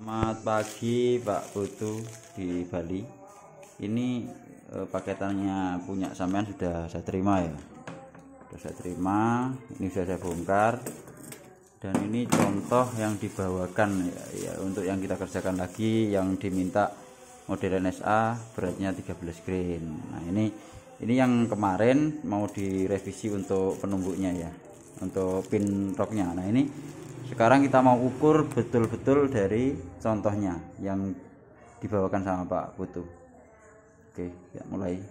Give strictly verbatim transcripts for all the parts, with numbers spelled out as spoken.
Selamat pagi Pak Putu di Bali. Ini eh, paketannya punya sampean sudah saya terima ya. Sudah saya terima, ini sudah saya bongkar. Dan ini contoh yang dibawakan ya, ya untuk yang kita kerjakan lagi yang diminta model N S A beratnya tiga belas grain. Nah, ini ini yang kemarin mau direvisi untuk penumbuknya ya. Untuk pin roknya. Nah, ini sekarang kita mau ukur betul-betul dari contohnya yang dibawakan sama Pak Putu. Oke, ya mulai.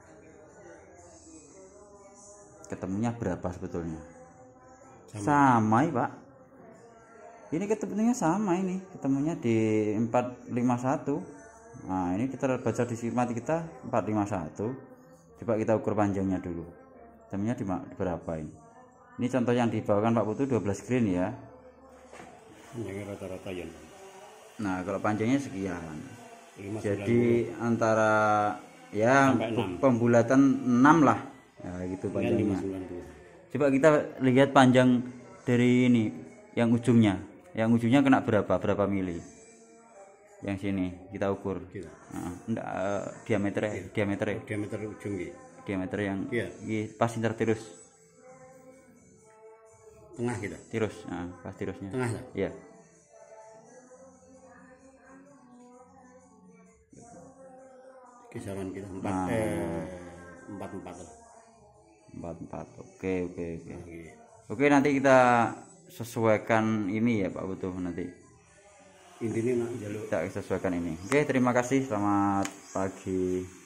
Ketemunya berapa sebetulnya? Sama, sama ya, Pak. Ini ketemunya sama ini, ketemunya di empat lima satu. Nah, ini kita baca di sirmati kita empat lima satu. Coba kita ukur panjangnya dulu. Ketemunya di, di berapa ini? Ini contoh yang dibawakan Pak Putu dua belas grain ya. Panjangnya rata-rata ya. Nah, kalau panjangnya sekian. Jadi antara ya pembulatan enam lah. Ya, gitu panjangnya. Coba kita lihat panjang dari ini yang ujungnya. Yang ujungnya kena berapa? Berapa mili? Yang sini kita ukur. Nah, enggak uh, diameter ya, diameter ya. Diameter ujung gitu. Diameter yang iya. Pas intertirus. Tengah kita. Tirus, nah, pas tirusnya. Tengah lah. Iya. Kisaran kita empat nah. eh empat empat lah. Empat empat. Oke oke oke. Oke. Oke, nanti kita sesuaikan ini ya Pak Putu nanti. Intinya nak jalur. Kita sesuaikan ini. Oke, terima kasih. Selamat pagi.